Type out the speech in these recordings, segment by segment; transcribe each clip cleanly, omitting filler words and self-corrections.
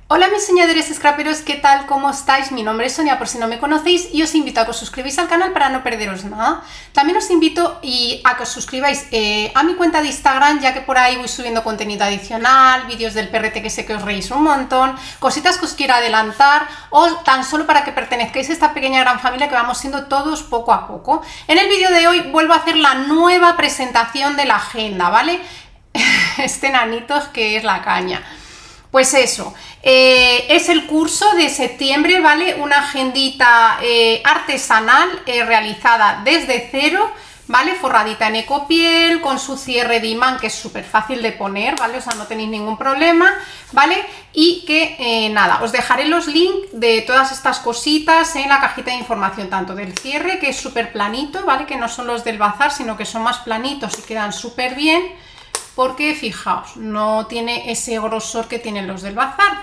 Hola mis soñadores scraperos, ¿qué tal? ¿Cómo estáis? Mi nombre es Sonia, por si no me conocéis, y os invito a que os suscribáis al canal para no perderos nada. También os invito a que os suscribáis a mi cuenta de Instagram, ya que por ahí voy subiendo contenido adicional, vídeos del perrete que sé que os reís un montón, cositas que os quiero adelantar, o tan solo para que pertenezcáis a esta pequeña gran familia que vamos siendo todos poco a poco. En el vídeo de hoy vuelvo a hacer la nueva presentación de la agenda, ¿vale? Este nanito que es la caña. Pues eso, es el curso de septiembre, ¿vale? Una agendita artesanal realizada desde cero, ¿vale? Forradita en ecopiel, con su cierre de imán, que es súper fácil de poner, ¿vale? O sea, no tenéis ningún problema, ¿vale? Y que, nada, os dejaré los links de todas estas cositas en la cajita de información, tanto del cierre, que es súper planito, ¿vale? Que no son los del bazar, sino que son más planitos y quedan súper bien, porque fijaos, no tiene ese grosor que tienen los del bazar.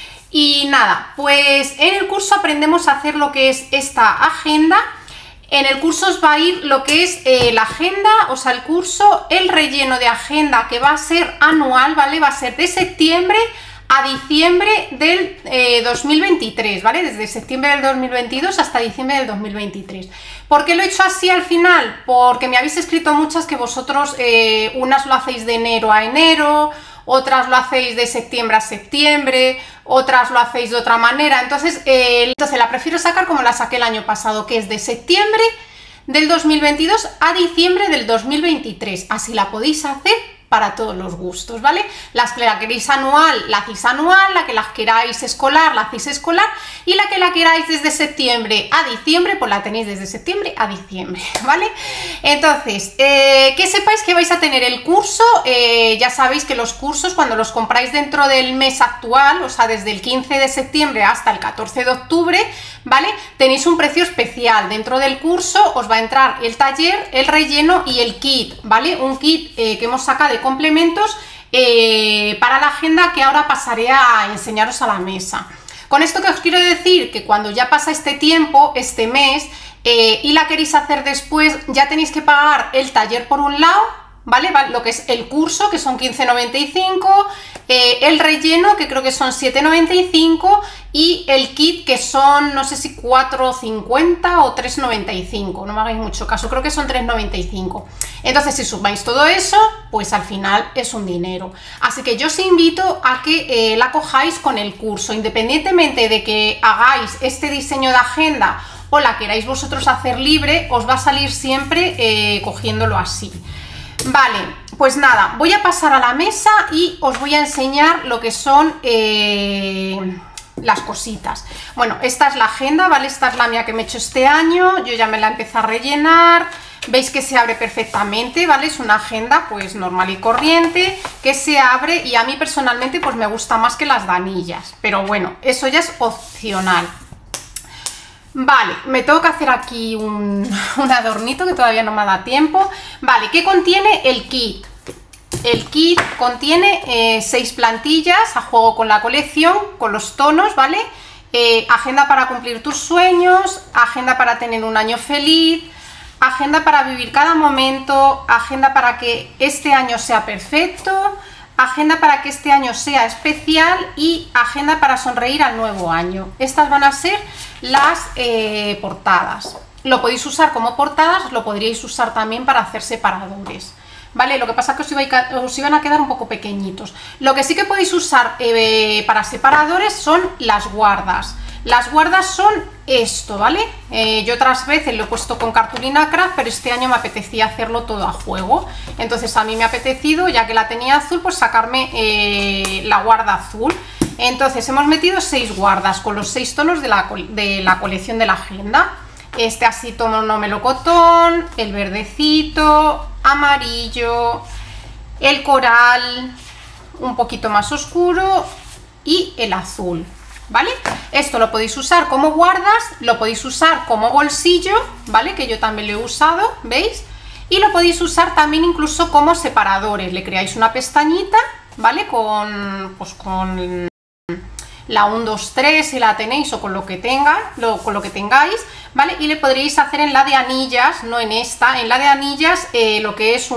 Y nada, pues en el curso aprendemos a hacer lo que es esta agenda. En el curso os va a ir lo que es la agenda, o sea, el curso, el relleno de agenda, que va a ser anual, ¿vale? Va a ser de septiembre a diciembre del 2023, ¿vale? Desde septiembre del 2022 hasta diciembre del 2023. ¿Por qué lo he hecho así al final? Porque me habéis escrito muchas que vosotros, unas lo hacéis de enero a enero, otras lo hacéis de septiembre a septiembre, otras lo hacéis de otra manera. Entonces la prefiero sacar como la saqué el año pasado, que es de septiembre del 2022 a diciembre del 2023. Así la podéis hacer para todos los gustos, ¿vale? Las que la queréis anual, la hacéis anual, la que las queráis escolar, la hacéis escolar, y la que la queráis desde septiembre a diciembre, pues la tenéis desde septiembre a diciembre, ¿vale? Entonces, que sepáis que vais a tener el curso, ya sabéis que los cursos, cuando los compráis dentro del mes actual, o sea, desde el 15 de septiembre hasta el 14 de octubre, ¿vale? Tenéis un precio especial. Dentro del curso os va a entrar el taller, el relleno y el kit, ¿vale? Un kit que hemos sacado de complementos para la agenda, que ahora pasaré a enseñaros a la mesa. Con esto que os quiero decir, que cuando ya pasa este tiempo, este mes, y la queréis hacer después, ya tenéis que pagar el taller por un lado, ¿vale? Lo que es el curso, que son 15,95, el relleno, que creo que son 7,95, y el kit, que son, no sé si 4,50 o 3,95, no me hagáis mucho caso, creo que son 3,95. Entonces, si sumáis todo eso, pues al final es un dinero. Así que yo os invito a que la cojáis con el curso, independientemente de que hagáis este diseño de agenda o la queráis vosotros hacer libre, os va a salir siempre cogiéndolo así. Vale, pues nada, voy a pasar a la mesa y os voy a enseñar lo que son las cositas. Bueno, esta es la agenda, ¿vale? Esta es la mía que me he hecho este año, yo ya me la empecé a rellenar. Veis que se abre perfectamente, ¿vale? Es una agenda pues normal y corriente, que se abre, y a mí personalmente pues me gusta más que las de anillas, pero bueno, eso ya es opcional. Vale, me tengo que hacer aquí un adornito que todavía no me da tiempo. Vale, ¿qué contiene el kit? El kit contiene 6 plantillas a juego con la colección, con los tonos, ¿vale? Agenda para cumplir tus sueños, agenda para tener un año feliz, agenda para vivir cada momento, agenda para que este año sea perfecto, agenda para que este año sea especial y agenda para sonreír al nuevo año. Estas van a ser las portadas. Lo podéis usar como portadas, lo podríais usar también para hacer separadores, ¿vale? Lo que pasa es que os iban a quedar un poco pequeñitos. Lo que sí que podéis usar para separadores son las guardas. Las guardas son esto, ¿vale? Yo otras veces lo he puesto con cartulina craft, pero este año me apetecía hacerlo todo a juego. Entonces a mí me ha apetecido, ya que la tenía azul, pues sacarme la guarda azul. Entonces hemos metido 6 guardas con los 6 tonos de la colección de la agenda. Este así tono melocotón, el verdecito, amarillo, el coral, un poquito más oscuro y el azul, ¿vale? Esto lo podéis usar como guardas, lo podéis usar como bolsillo, ¿vale? Que yo también lo he usado, ¿veis? Y lo podéis usar también incluso como separadores. Le creáis una pestañita, ¿vale? Con la 1, 2, 3 si la tenéis, o con lo que tengáis, ¿vale? Y le podréis hacer en la de anillas, no en esta, en la de anillas lo que es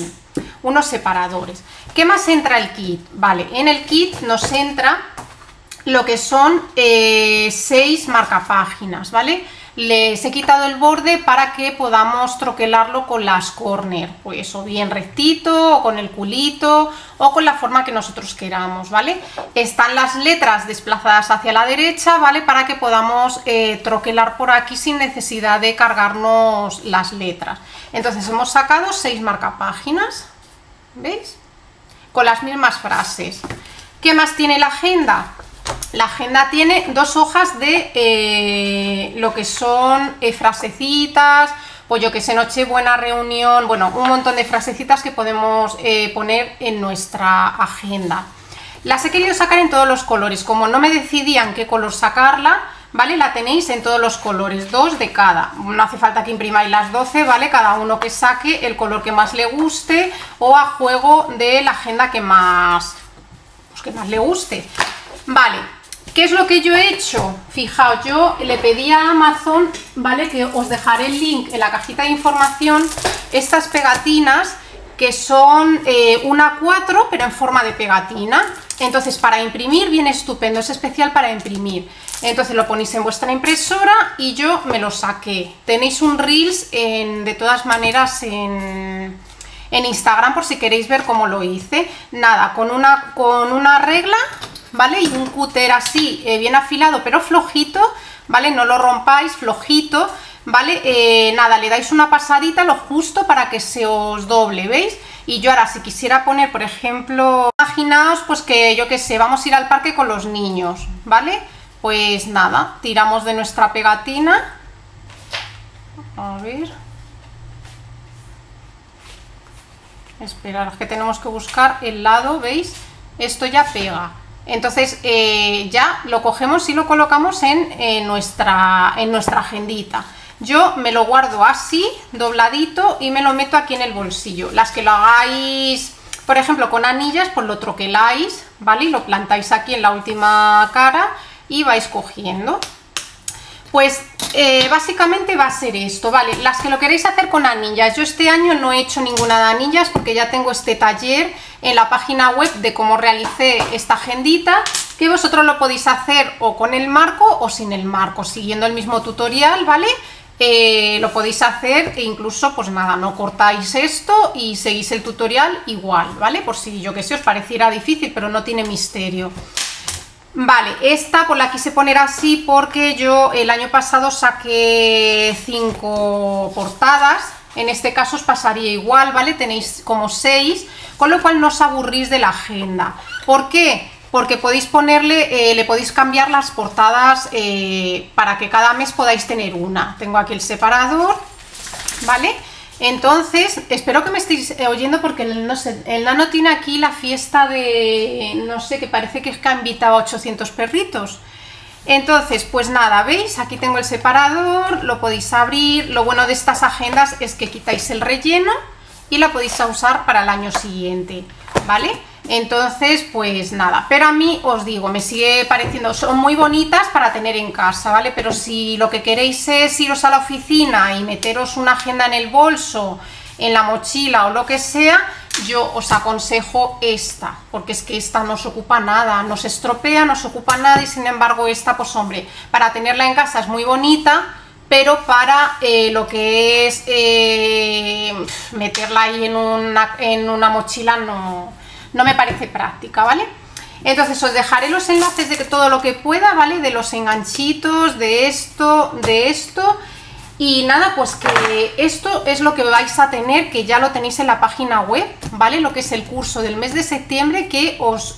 unos separadores. ¿Qué más entra el kit? Vale, en el kit nos entra lo que son 6 marcapáginas, ¿vale? Les he quitado el borde para que podamos troquelarlo con las corner, pues o bien rectito, o con el culito, o con la forma que nosotros queramos, ¿vale? Están las letras desplazadas hacia la derecha, ¿vale? Para que podamos troquelar por aquí sin necesidad de cargarnos las letras. Entonces hemos sacado 6 marcapáginas, ¿veis? Con las mismas frases. ¿Qué más tiene la agenda? La agenda tiene 2 hojas de lo que son frasecitas, pues yo que sé, Nochebuena, reunión, bueno, un montón de frasecitas que podemos poner en nuestra agenda. Las he querido sacar en todos los colores, como no me decidían qué color sacarla, ¿vale? La tenéis en todos los colores, 2 de cada, no hace falta que imprimáis las 12, ¿vale? Cada uno que saque el color que más le guste o a juego de la agenda que más, pues que más le guste, ¿vale? ¿Qué es lo que yo he hecho? Fijaos, yo le pedí a Amazon, ¿vale? Que os dejaré el link en la cajita de información, estas pegatinas que son una 4 pero en forma de pegatina. Entonces para imprimir viene estupendo, es especial para imprimir. Entonces lo ponéis en vuestra impresora y yo me lo saqué. Tenéis un Reels de todas maneras en Instagram por si queréis ver cómo lo hice. Nada, con una regla, ¿vale? Y un cúter así, bien afilado pero flojito, ¿vale? No lo rompáis, flojito, ¿vale? Nada, le dais una pasadita, lo justo para que se os doble, ¿veis? Y yo ahora si quisiera poner, por ejemplo, imaginaos pues que yo que sé, vamos a ir al parque con los niños, ¿vale? Pues nada, tiramos de nuestra pegatina, a ver, esperad que tenemos que buscar el lado, ¿veis? Esto ya pega. Entonces ya lo cogemos y lo colocamos en nuestra agendita. Yo me lo guardo así, dobladito, y me lo meto aquí en el bolsillo. Las que lo hagáis, por ejemplo, con anillas, pues lo troqueláis, ¿vale? Y lo plantáis aquí en la última cara y vais cogiendo. Pues básicamente va a ser esto, ¿vale? Las que lo queréis hacer con anillas, yo este año no he hecho ninguna de anillas porque ya tengo este taller en la página web de cómo realicé esta agendita, que vosotros lo podéis hacer o con el marco o sin el marco, siguiendo el mismo tutorial, ¿vale? Lo podéis hacer e incluso, pues nada, no cortáis esto y seguís el tutorial igual, ¿vale? Por si yo que sé os pareciera difícil, pero no tiene misterio. Vale, esta pues la quise poner así porque yo el año pasado saqué 5 portadas. En este caso os pasaría igual, ¿vale? Tenéis como 6, con lo cual no os aburrís de la agenda. ¿Por qué? Porque podéis ponerle, le podéis cambiar las portadas para que cada mes podáis tener una. Tengo aquí el separador, ¿vale? Entonces, espero que me estéis oyendo porque no sé, el nano tiene aquí la fiesta de, no sé, que parece que es que ha invitado a 800 perritos. Entonces, pues nada, ¿veis? Aquí tengo el separador, lo podéis abrir. Lo bueno de estas agendas es que quitáis el relleno y la podéis usar para el año siguiente, ¿vale? Entonces, pues nada, pero a mí os digo, me sigue pareciendo, son muy bonitas para tener en casa, ¿vale? Pero si lo que queréis es iros a la oficina y meteros una agenda en el bolso, en la mochila o lo que sea, yo os aconsejo esta, porque es que esta no os ocupa nada, no se estropea, no se ocupa nada y sin embargo esta, pues hombre, para tenerla en casa es muy bonita, pero para lo que es meterla ahí en una mochila no me parece práctica, ¿vale? Entonces os dejaré los enlaces de todo lo que pueda, ¿vale? De los enganchitos, de esto, y nada, pues que esto es lo que vais a tener, que ya lo tenéis en la página web, ¿vale? Lo que es el curso del mes de septiembre, que os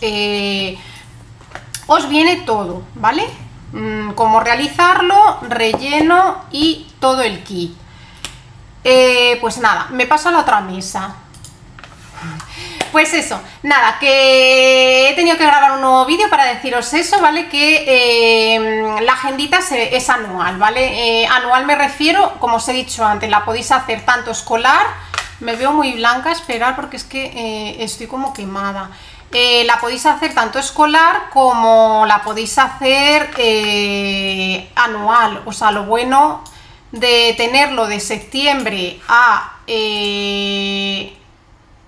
viene todo, ¿vale? Cómo realizarlo, relleno y todo el kit. Pues nada, me paso a la otra mesa. Pues eso, nada, que he tenido que grabar un nuevo vídeo para deciros eso, ¿vale? Que la agendita es anual, ¿vale? Anual me refiero, como os he dicho antes, la podéis hacer tanto escolar, me veo muy blanca, esperar porque es que estoy como quemada. La podéis hacer tanto escolar como la podéis hacer anual, o sea, lo bueno de tenerlo de septiembre a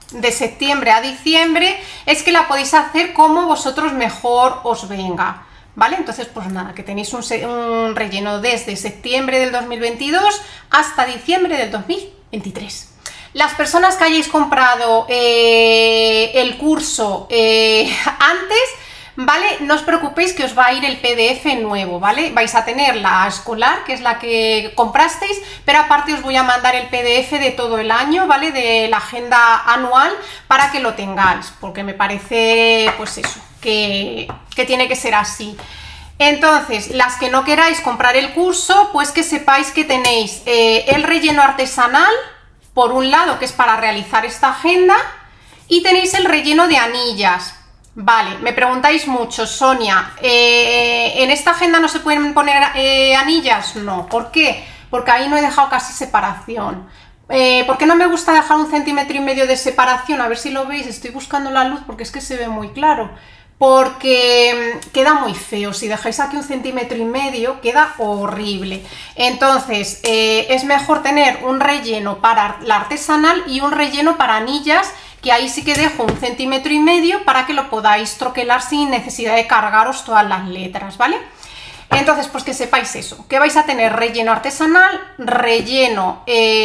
diciembre es que la podéis hacer como vosotros mejor os venga, ¿vale? Entonces, pues nada, que tenéis un relleno desde septiembre del 2022 hasta diciembre del 2023. Las personas que hayáis comprado el curso antes, ¿vale? No os preocupéis que os va a ir el PDF nuevo, ¿vale? Vais a tener la escolar, que es la que comprasteis, pero aparte os voy a mandar el PDF de todo el año, ¿vale? De la agenda anual para que lo tengáis, porque me parece, pues eso, que tiene que ser así. Entonces, las que no queráis comprar el curso, pues que sepáis que tenéis el relleno artesanal, por un lado, que es para realizar esta agenda, y tenéis el relleno de anillas. Vale, me preguntáis mucho, Sonia, ¿en esta agenda no se pueden poner anillas? No, ¿por qué? Porque ahí no he dejado casi separación. ¿Por qué no me gusta dejar 1,5 centímetros de separación? A ver si lo veis, estoy buscando la luz porque es que se ve muy claro. Porque queda muy feo, si dejáis aquí 1,5 centímetros queda horrible. Entonces es mejor tener un relleno para la artesanal y un relleno para anillas, que ahí sí que dejo 1,5 centímetros para que lo podáis troquelar sin necesidad de cargaros todas las letras, ¿vale? Entonces, pues que sepáis eso, que vais a tener relleno artesanal, relleno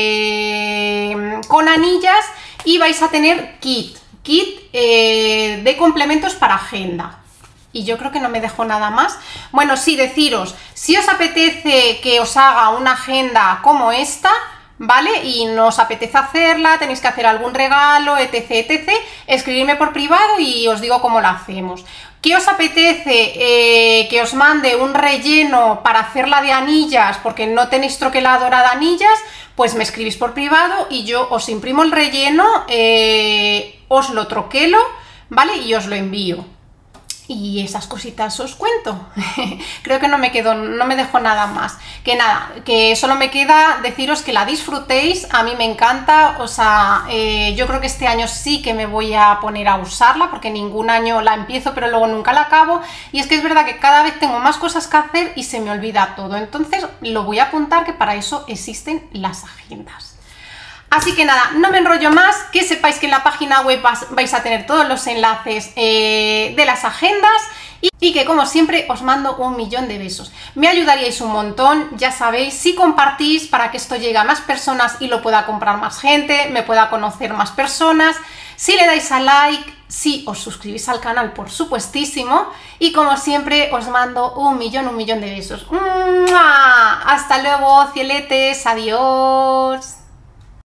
con anillas, y vais a tener kit de complementos para agenda. Y yo creo que no me dejo nada más. Bueno, sí, deciros, si os apetece que os haga una agenda como esta, ¿vale? Y no os apetece hacerla, tenéis que hacer algún regalo, etc, etc, escribidme por privado y os digo cómo la hacemos. ¿Qué os apetece que os mande un relleno para hacerla de anillas porque no tenéis troqueladora de anillas? Pues me escribís por privado y yo os imprimo el relleno, os lo troquelo, ¿vale? Y os lo envío. Y esas cositas os cuento. Creo que no me dejo nada más. Que nada, que solo me queda deciros que la disfrutéis. A mí me encanta, o sea, yo creo que este año sí que me voy a poner a usarla, porque ningún año la empiezo pero luego nunca la acabo. Y es que es verdad que cada vez tengo más cosas que hacer y se me olvida todo. Entonces lo voy a apuntar, que para eso existen las agendas. Así que nada, no me enrollo más, que sepáis que en la página web vais a tener todos los enlaces de las agendas y que como siempre os mando 1.000.000 de besos. Me ayudaríais un montón, ya sabéis, si compartís para que esto llegue a más personas y lo pueda comprar más gente, me pueda conocer más personas, si le dais a like, si os suscribís al canal, por supuestísimo, y como siempre os mando 1.000.000 de besos. ¡Mua! Hasta luego, cieletes, adiós.